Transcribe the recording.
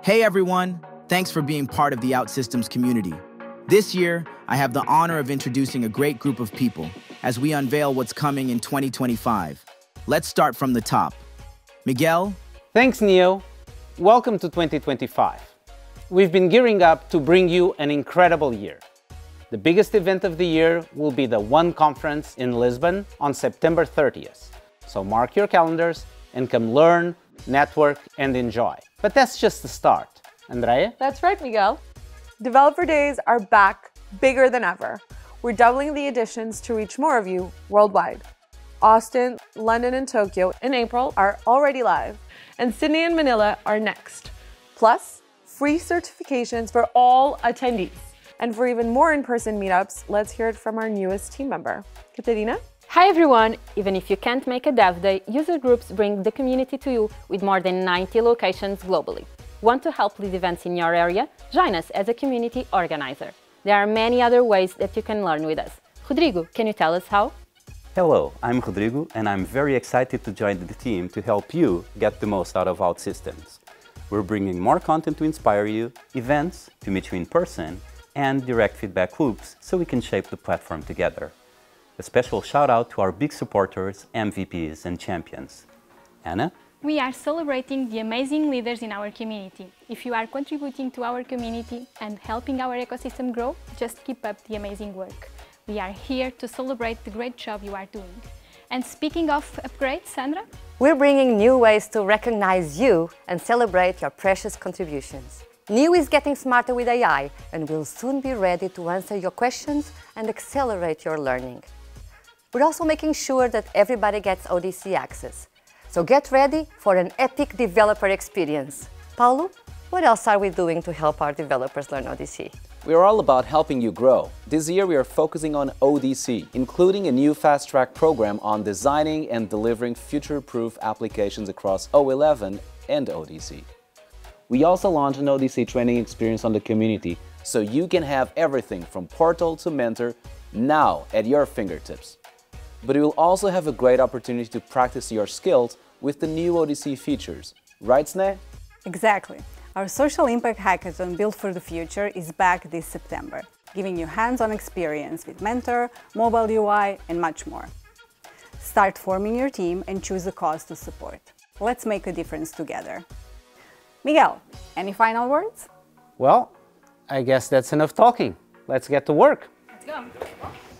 Hey everyone, thanks for being part of the OutSystems community. This year, I have the honor of introducing a great group of people as we unveil what's coming in 2025. Let's start from the top. Miguel? Thanks, Neo. Welcome to 2025. We've been gearing up to bring you an incredible year. The biggest event of the year will be the One Conference in Lisbon on September 30th. So mark your calendars and come learn, network, and enjoy. But that's just the start. Andrea? That's right, Miguel. Developer Days are back bigger than ever. We're doubling the editions to reach more of you worldwide. Austin, London, and Tokyo in April are already live, and Sydney and Manila are next. Plus, free certifications for all attendees. And for even more in-person meetups, let's hear it from our newest team member, Katerina. Hi everyone! Even if you can't make a Dev Day, user groups bring the community to you with more than 90 locations globally. Want to help lead events in your area? Join us as a community organizer. There are many other ways that you can learn with us. Rodrigo, can you tell us how? Hello, I'm Rodrigo and I'm very excited to join the team to help you get the most out of OutSystems. We're bringing more content to inspire you, events to meet you in person, and direct feedback loops so we can shape the platform together. A special shout out to our big supporters, MVPs and champions. Anna? We are celebrating the amazing leaders in our community. If you are contributing to our community and helping our ecosystem grow, just keep up the amazing work. We are here to celebrate the great job you are doing. And speaking of upgrades, Sandra? We're bringing new ways to recognize you and celebrate your precious contributions. Neo is getting smarter with AI and will soon be ready to answer your questions and accelerate your learning. We're also making sure that everybody gets ODC access. So get ready for an epic developer experience. Paulo, what else are we doing to help our developers learn ODC? We are all about helping you grow. This year we are focusing on ODC, including a new fast-track program on designing and delivering future-proof applications across O11 and ODC. We also launched an ODC training experience on the community, so you can have everything from Portal to Mentor now at your fingertips. But you will also have a great opportunity to practice your skills with the new ODC features. Right, Sneh? Exactly. Our Social Impact Hackathon Built for the Future is back this September, giving you hands-on experience with Mentor, mobile UI, and much more. Start forming your team and choose a cause to support. Let's make a difference together. Miguel, any final words? Well, I guess that's enough talking. Let's get to work. Let's go!